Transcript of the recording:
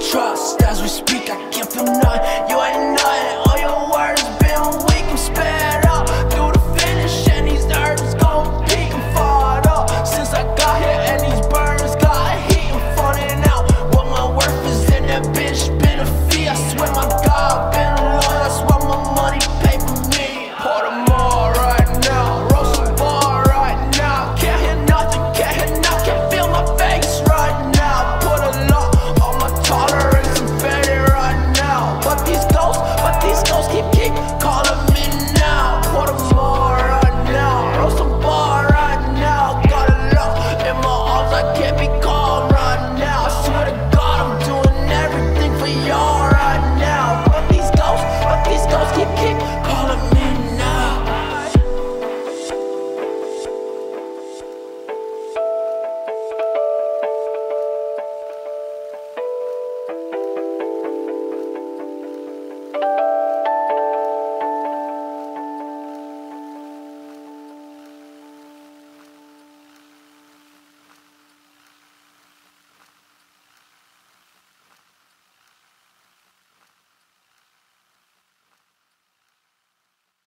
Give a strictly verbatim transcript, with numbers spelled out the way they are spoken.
trust as we speak. I can't feel nothing, you ain't nothing. All your words been weak, I'm sped up through the finish, and these nerves gon' peak. I'm fired up since I got here, and these burns got heat. I'm falling out. What my worth is in that bitch, been a fee. I swear my